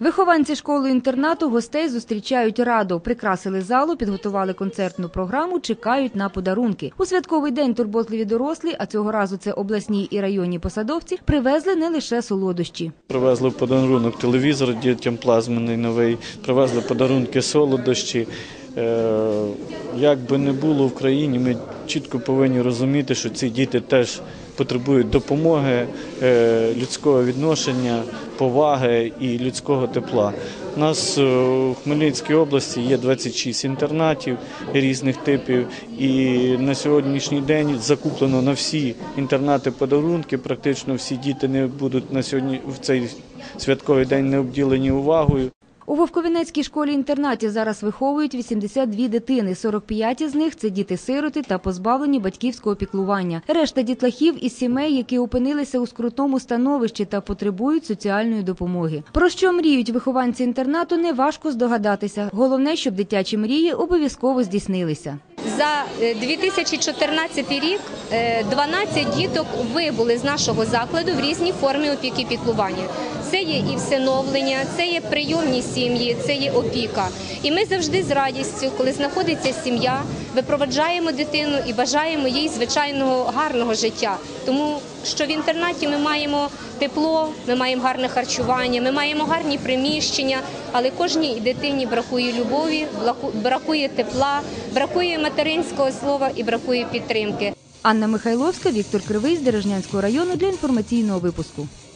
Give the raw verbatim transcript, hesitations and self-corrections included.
Вихованці школи-інтернату гостей зустрічають радо. Прикрасили залу, підготували концертну програму, чекають на подарунки. У святковий день турботливі дорослі, а цього разу це обласні і районні посадовці, привезли не лише солодощі. Привезли в подарунок телевізор дітям плазменний новий, привезли подарунки солодощі. Як би не було в країні, ми чітко повинні розуміти, що ці діти теж потребують допомоги, людського відношення, поваги і людського тепла. У нас у Хмельницькій області є двадцять шість інтернатів різних типів, і на сьогоднішній день закуплено на всі інтернати подарунки. Практично всі діти не будуть на сьогодні в цей святковий день не обділені увагою. У Вовковинецькій школі-інтернаті зараз виховують вісімдесят дві дитини, сорок п'ять із них – це діти-сироти та позбавлені батьківського піклування. Решта дітлахів із сімей, які опинилися у скрутному становищі та потребують соціальної допомоги. Про що мріють вихованці інтернату, неважко здогадатися. Головне, щоб дитячі мрії обов'язково здійснилися. За дві тисячі чотирнадцятий рік дванадцять діток вибули з нашого закладу в різні форми опіки і піклування. Це є і всиновлення, це є прийомні сім'ї, це є опіка. І ми завжди з радістю, коли знаходиться сім'я, випроваджаємо дитину і бажаємо їй звичайного гарного життя. Тому що в інтернаті ми маємо тепло, ми маємо гарне харчування, ми маємо гарні приміщення, але кожній дитині бракує любові, бракує тепла, бракує материнського слова і бракує підтримки. Анна Михайловська, Віктор Кривий з Деражнянського району для інформаційного випуску.